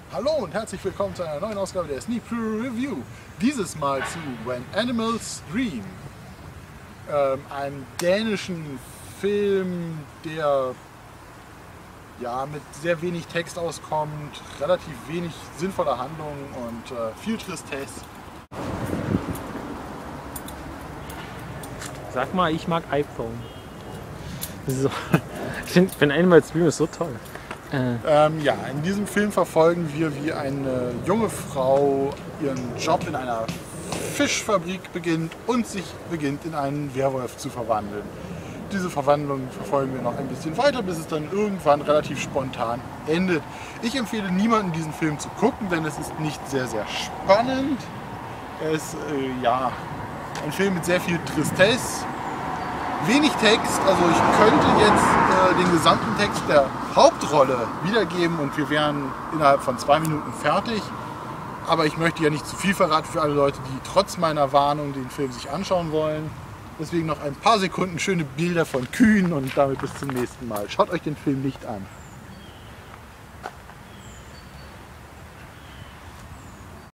Hallo und herzlich willkommen zu einer neuen Ausgabe der Sneak Preview Review. Dieses Mal zu When Animals Scream, einem dänischen Film, der mit sehr wenig Text auskommt, relativ wenig sinnvoller Handlung und viel Tristesse. Sag mal, ich mag iPhone. So. Ich finde Animals Scream ist so toll. In diesem Film verfolgen wir, wie eine junge Frau ihren Job in einer Fischfabrik beginnt und sich beginnt, in einen Werwolf zu verwandeln. Diese Verwandlung verfolgen wir noch ein bisschen weiter, bis es dann irgendwann relativ spontan endet. Ich empfehle niemandem, diesen Film zu gucken, denn es ist nicht sehr, sehr spannend. Er ist ein Film mit sehr viel Tristesse. Wenig Text, also ich könnte jetzt den gesamten Text der Hauptrolle wiedergeben und wir wären innerhalb von 2 Minuten fertig. Aber ich möchte ja nicht zu viel verraten für alle Leute, die trotz meiner Warnung den Film sich anschauen wollen. Deswegen noch ein paar Sekunden schöne Bilder von Kühen und damit bis zum nächsten Mal. Schaut euch den Film nicht an.